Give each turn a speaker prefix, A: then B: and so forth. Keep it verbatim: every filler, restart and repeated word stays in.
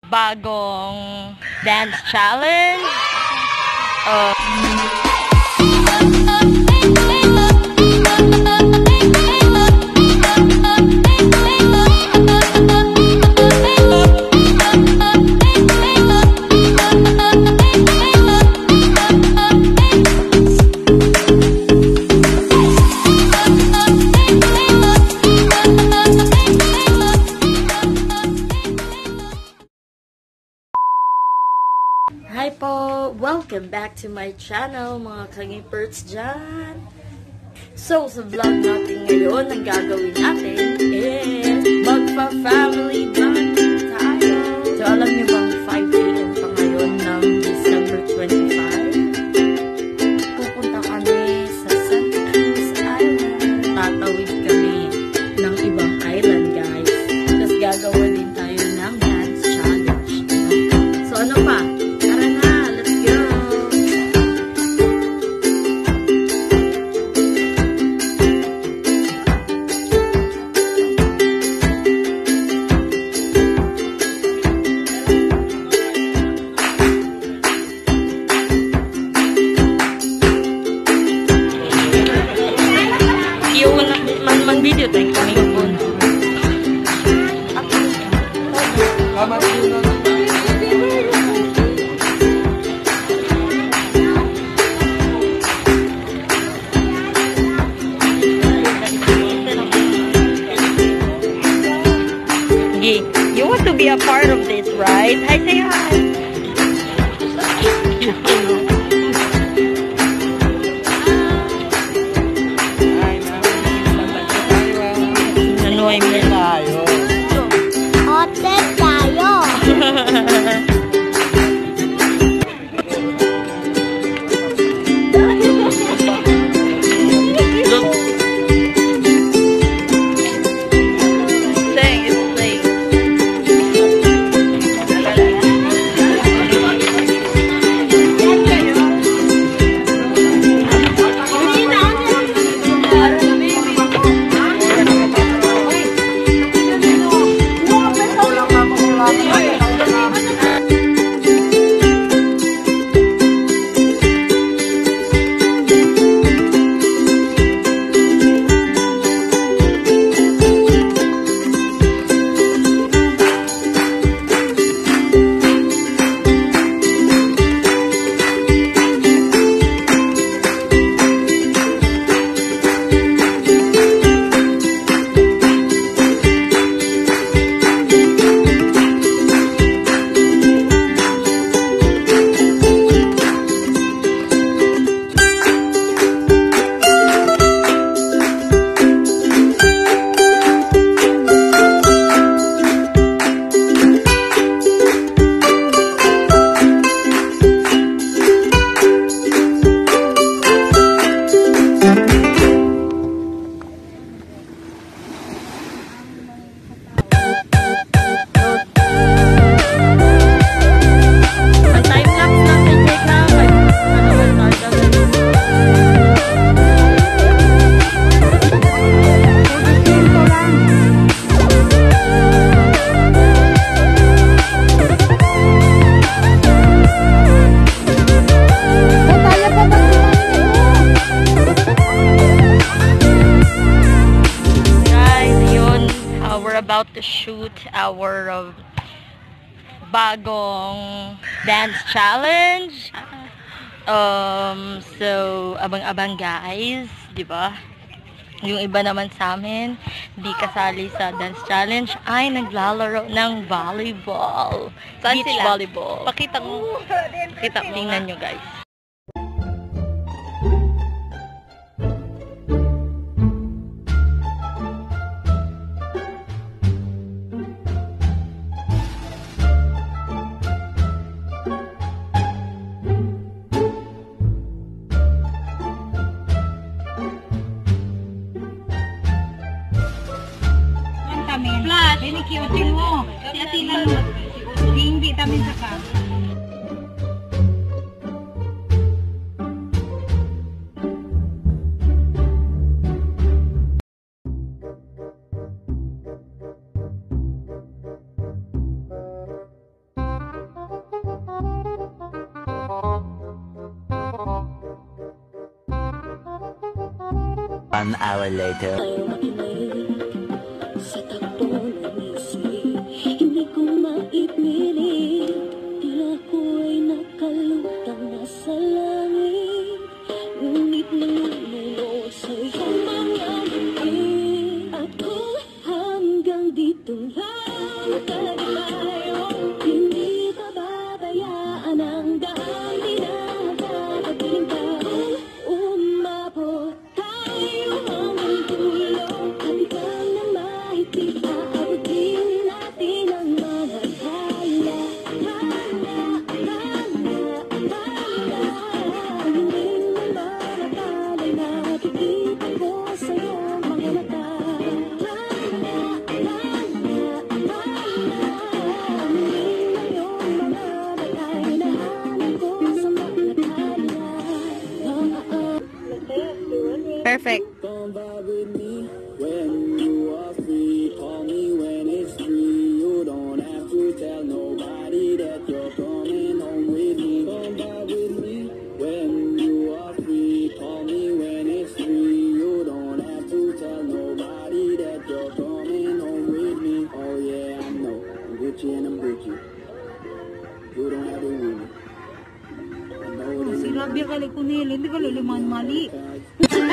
A: bagong dance challenge. Uh, Hi po! Welcome back to my channel, mga kangiperts dyan! So, sa vlog natin ngayon, ang gagawin natin is magpa-family bonding tayo! So, alam niyo bang five a m pa ngayon ng December twenty-five? Pupunta kami sa Santa Cruz Island. Tatawid kami ng ibang island, guys. Tapos gagawa din tayo ng dance challenge. So, ano pa? Video tayo kami yun. You want to be a part of this, right? Hi, say hi. About to shoot our uh, bagong dance challenge. Um, so, abang-abang guys, di ba? Yung iba naman sa amin, di kasali sa dance challenge, ay naglalaro ng volleyball.
B: Saan
A: Beach
B: sila?
A: volleyball.
B: Pakita mo. Pakita mo.
A: Tingnan nyo guys.
B: Plus, inikiusin mo. Si Atina mo. Hindi tamin sa ka.
C: One hour later.
D: Ayaw makinig sa takbo ng isip. Hindi ko maipili. Tila ko'y nakalutang nasa langit. Ngunit nangunulot sa iyong mga bibig. Ako hanggang dito lang tayo. Hindi ka babayaan ang daan dinadadaginta. Umabot tayo hanggang dulo. Halikan ng mahigpit, aabutin natin ang mga hala. Hala, hala, hala. Hindi naman akala nakikita ko sa iyong mga mata. Hala, hala, hala. Hindi na iyong mga batay na hanap ko sa mga hala.
A: Perfect.
E: Come vibe with me when you are free. Call me when it's free. You don't have to tell nobody that you're coming home with me. Come vibe with me when you are free. Call me when it's free. You don't have to tell nobody that you're coming home with me. Oh yeah, I know. I'm Gucci and I'm Gucci. You don't have to worry. I know it
B: Si
E: ain't
B: Rabia kali kunil, hindi ka luliman mali.
E: cause